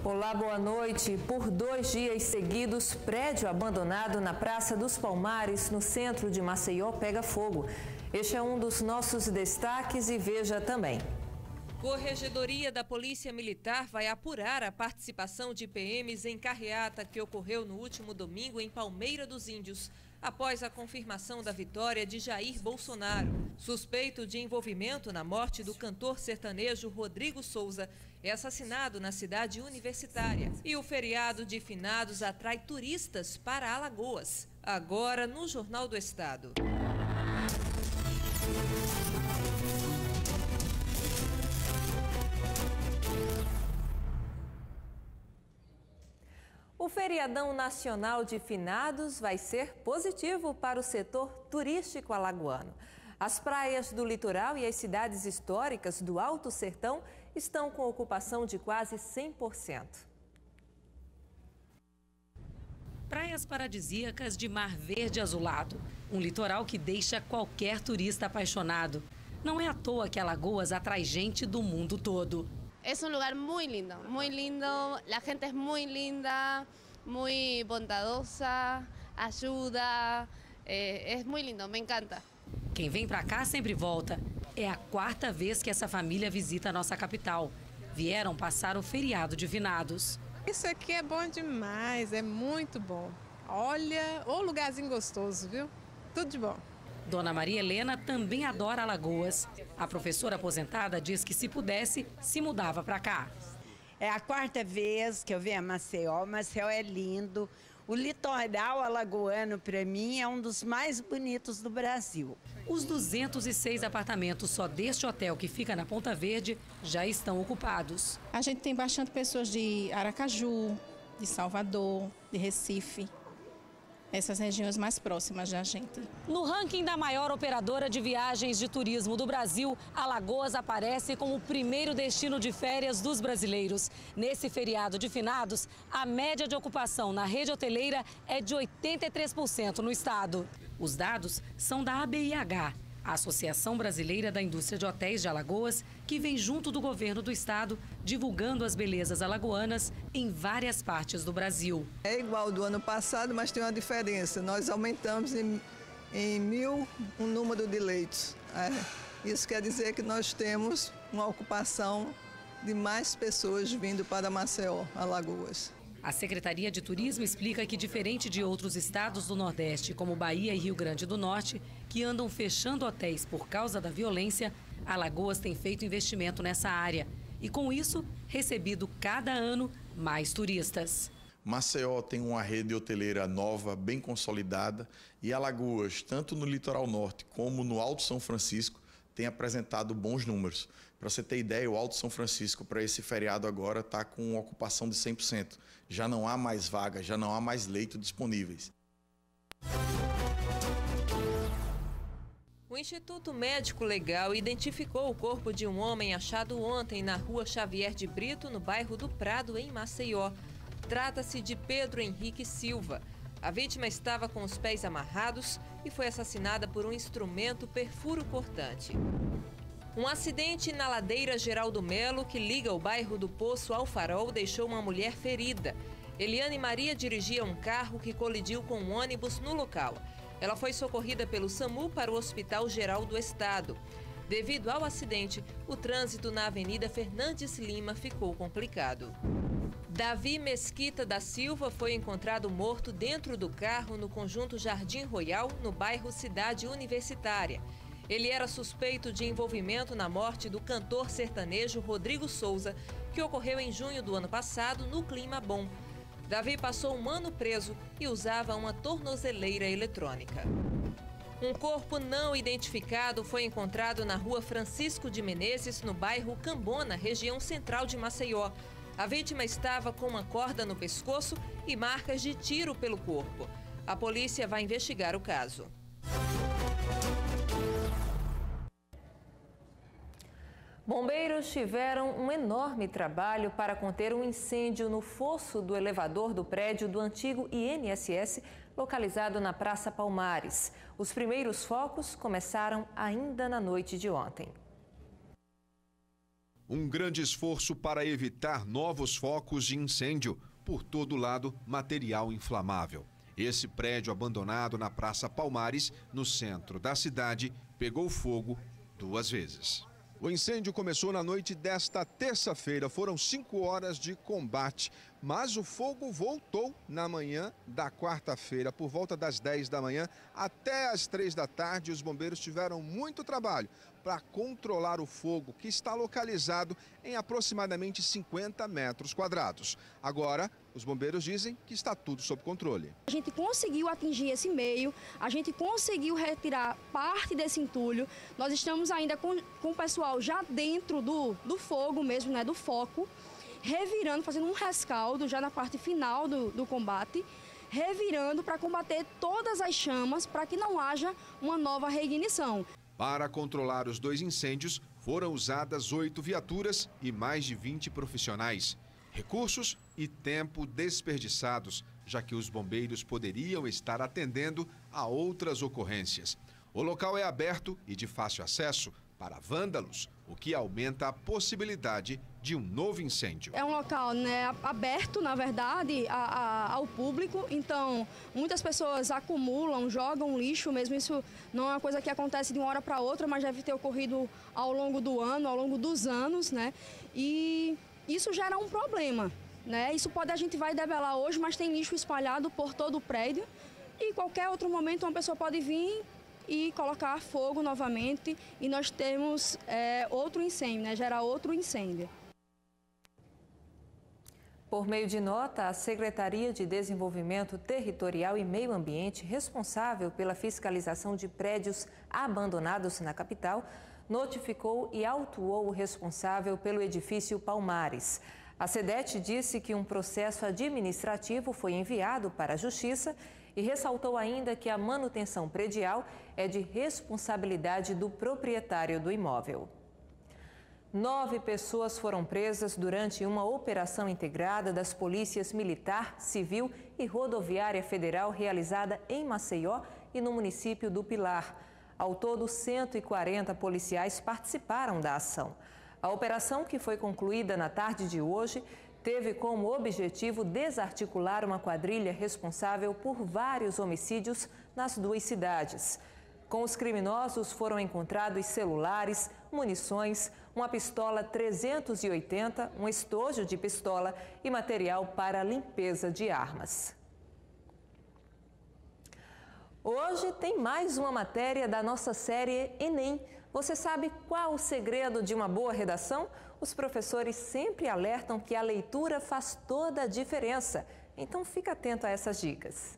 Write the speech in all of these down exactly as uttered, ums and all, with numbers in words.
Olá, boa noite. Por dois dias seguidos, prédio abandonado na Praça dos Palmares, no centro de Maceió, pega fogo. Este é um dos nossos destaques e veja também. Corregedoria da Polícia Militar vai apurar a participação de P Ms em carreata que ocorreu no último domingo em Palmeira dos Índios, após a confirmação da vitória de Jair Bolsonaro. Suspeito de envolvimento na morte do cantor sertanejo Rodrigo Souza, é assassinado na cidade universitária. E o feriado de finados atrai turistas para Alagoas. Agora no Jornal do Estado. O feriadão nacional de finados vai ser positivo para o setor turístico alagoano. As praias do litoral e as cidades históricas do Alto Sertão estão com ocupação de quase cem por cento. Praias paradisíacas de mar verde azulado. Um litoral que deixa qualquer turista apaixonado. Não é à toa que Alagoas atrai gente do mundo todo. Es un lugar muy lindo, muy lindo, la gente es muy linda, muy bondadosa, ayuda, eh, es muy lindo, me encanta. Quem vem pra cá sempre volta. É a quarta vez que essa família visita a nossa capital. Vieram passar o feriado de finados. Isso aqui é bom demais, é muito bom. Olha, ô lugarzinho gostoso, viu? Tudo de bom. Dona Maria Helena também adora Alagoas. A professora aposentada diz que, se pudesse, se mudava para cá. É a quarta vez que eu venho a Maceió. Maceió é lindo. O litoral alagoano, para mim, é um dos mais bonitos do Brasil. Os duzentos e seis apartamentos só deste hotel, que fica na Ponta Verde, já estão ocupados. A gente tem bastante pessoas de Aracaju, de Salvador, de Recife. Essas regiões mais próximas da gente. No ranking da maior operadora de viagens de turismo do Brasil, Alagoas aparece como o primeiro destino de férias dos brasileiros. Nesse feriado de finados, a média de ocupação na rede hoteleira é de oitenta e três por cento no estado. Os dados são da A B I H, a Associação Brasileira da Indústria de Hotéis de Alagoas, que vem junto do governo do estado, divulgando as belezas alagoanas em várias partes do Brasil. É igual do ano passado, mas tem uma diferença. Nós aumentamos em, em mil o número de leitos. É, isso quer dizer que nós temos uma ocupação de mais pessoas vindo para Maceió, Alagoas. A Secretaria de Turismo explica que, diferente de outros estados do Nordeste, como Bahia e Rio Grande do Norte, que andam fechando hotéis por causa da violência, Alagoas tem feito investimento nessa área e, com isso, recebido cada ano mais turistas. Maceió tem uma rede hoteleira nova, bem consolidada, e Alagoas, tanto no litoral norte como no Alto São Francisco, tem apresentado bons números. Para você ter ideia, o Alto São Francisco, para esse feriado agora, está com uma ocupação de cem por cento. Já não há mais vagas, já não há mais leitos disponíveis. O Instituto Médico Legal identificou o corpo de um homem achado ontem na rua Xavier de Brito, no bairro do Prado, em Maceió. Trata-se de Pedro Henrique Silva. A vítima estava com os pés amarrados e foi assassinada por um instrumento perfuro-cortante. Um acidente na ladeira Geraldo Melo, que liga o bairro do Poço ao Farol, deixou uma mulher ferida. Eliane Maria dirigia um carro que colidiu com um ônibus no local. Ela foi socorrida pelo SAMU para o Hospital Geral do Estado. Devido ao acidente, o trânsito na Avenida Fernandes Lima ficou complicado. Davi Mesquita da Silva foi encontrado morto dentro do carro no conjunto Jardim Royal, no bairro Cidade Universitária. Ele era suspeito de envolvimento na morte do cantor sertanejo Rodrigo Souza, que ocorreu em junho do ano passado no Clima Bom. Davi passou um ano preso e usava uma tornozeleira eletrônica. Um corpo não identificado foi encontrado na rua Francisco de Menezes, no bairro Cambona, região central de Maceió. A vítima estava com uma corda no pescoço e marcas de tiro pelo corpo. A polícia vai investigar o caso. Bombeiros tiveram um enorme trabalho para conter um incêndio no fosso do elevador do prédio do antigo I N S S, localizado na Praça Palmares. Os primeiros focos começaram ainda na noite de ontem. Um grande esforço para evitar novos focos de incêndio. Por todo lado, material inflamável. Esse prédio abandonado na Praça Palmares, no centro da cidade, pegou fogo duas vezes. O incêndio começou na noite desta terça-feira. Foram cinco horas de combate, mas o fogo voltou na manhã da quarta-feira. Por volta das dez da manhã até as três da tarde, os bombeiros tiveram muito trabalho para controlar o fogo, que está localizado em aproximadamente cinquenta metros quadrados. Agora, os bombeiros dizem que está tudo sob controle. A gente conseguiu atingir esse meio, a gente conseguiu retirar parte desse entulho. Nós estamos ainda com, com o pessoal já dentro do, do fogo mesmo, né, do foco, revirando, fazendo um rescaldo já na parte final do, do combate, revirando para combater todas as chamas, para que não haja uma nova reignição. Para controlar os dois incêndios, foram usadas oito viaturas e mais de vinte profissionais. Recursos e tempo desperdiçados, já que os bombeiros poderiam estar atendendo a outras ocorrências. O local é aberto e de fácil acesso para vândalos, o que aumenta a possibilidade de um novo incêndio. É um local, né, aberto, na verdade, a, a, ao público, então muitas pessoas acumulam, jogam lixo mesmo. Isso não é uma coisa que acontece de uma hora para outra, mas deve ter ocorrido ao longo do ano, ao longo dos anos, né? E isso gera um problema, né? Isso pode, a gente vai debelar hoje, mas tem lixo espalhado por todo o prédio e qualquer outro momento uma pessoa pode vir e colocar fogo novamente e nós temos é, outro incêndio, né? Gerar outro incêndio. Por meio de nota, a Secretaria de Desenvolvimento Territorial e Meio Ambiente, responsável pela fiscalização de prédios abandonados na capital, notificou e autuou o responsável pelo edifício Palmares. A SEDET disse que um processo administrativo foi enviado para a Justiça e ressaltou ainda que a manutenção predial é de responsabilidade do proprietário do imóvel. Nove pessoas foram presas durante uma operação integrada das polícias Militar, Civil e Rodoviária Federal realizada em Maceió e no município do Pilar. Ao todo, cento e quarenta policiais participaram da ação. A operação, que foi concluída na tarde de hoje, teve como objetivo desarticular uma quadrilha responsável por vários homicídios nas duas cidades. Com os criminosos foram encontrados celulares, munições, uma pistola trezentos e oitenta, um estojo de pistola e material para limpeza de armas. Hoje tem mais uma matéria da nossa série Enem. Você sabe qual o segredo de uma boa redação? Os professores sempre alertam que a leitura faz toda a diferença. Então fica atento a essas dicas.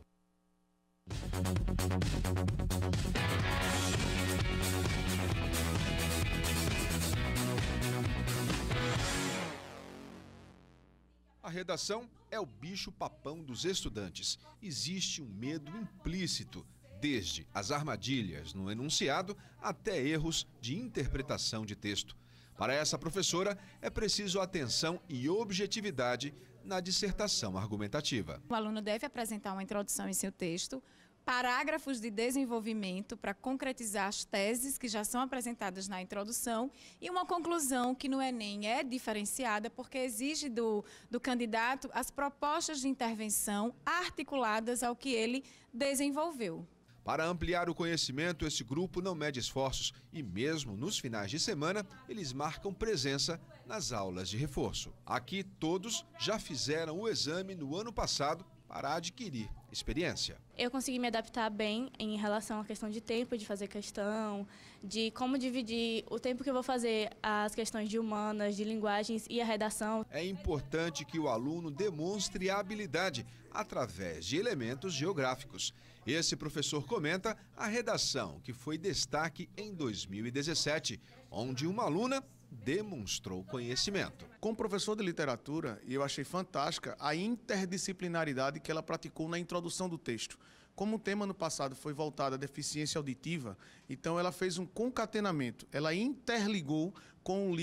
A redação é o bicho-papão dos estudantes. Existe um medo implícito, desde as armadilhas no enunciado até erros de interpretação de texto. Para essa professora, é preciso atenção e objetividade na dissertação argumentativa. O aluno deve apresentar uma introdução em seu texto, parágrafos de desenvolvimento para concretizar as teses que já são apresentadas na introdução e uma conclusão que no Enem é diferenciada porque exige do, do candidato as propostas de intervenção articuladas ao que ele desenvolveu. Para ampliar o conhecimento, esse grupo não mede esforços e mesmo nos finais de semana, eles marcam presença nas aulas de reforço. Aqui todos já fizeram o exame no ano passado para adquirir experiência. Eu consegui me adaptar bem em relação à questão de tempo, de fazer questão, de como dividir o tempo que eu vou fazer as questões de humanas, de linguagens e a redação. É importante que o aluno demonstre a habilidade através de elementos geográficos. Esse professor comenta a redação, que foi destaque em dois mil e dezessete, onde uma aluna demonstrou conhecimento. Como professor de literatura, eu achei fantástica a interdisciplinaridade que ela praticou na introdução do texto. Como o tema no passado foi voltado à deficiência auditiva, então ela fez um concatenamento, ela interligou com o livro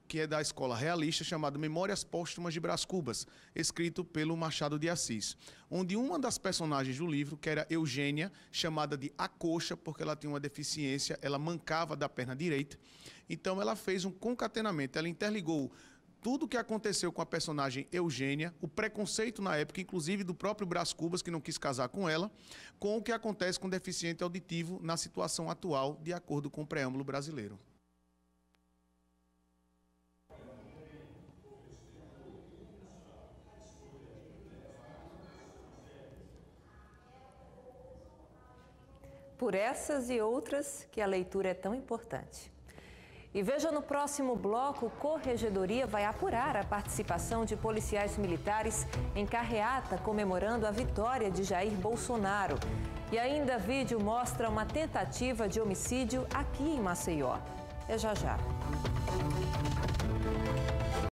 que é da escola realista, chamado Memórias Póstumas de Brás Cubas, escrito pelo Machado de Assis, onde uma das personagens do livro, que era Eugênia, chamada de A Coxa, porque ela tinha uma deficiência, ela mancava da perna direita, então ela fez um concatenamento, ela interligou tudo o que aconteceu com a personagem Eugênia, o preconceito na época, inclusive do próprio Brás Cubas, que não quis casar com ela, com o que acontece com o deficiente auditivo na situação atual, de acordo com o preâmbulo brasileiro. Por essas e outras que a leitura é tão importante. E veja no próximo bloco, Corregedoria vai apurar a participação de policiais militares em carreata comemorando a vitória de Jair Bolsonaro. E ainda vídeo mostra uma tentativa de homicídio aqui em Maceió. É já já.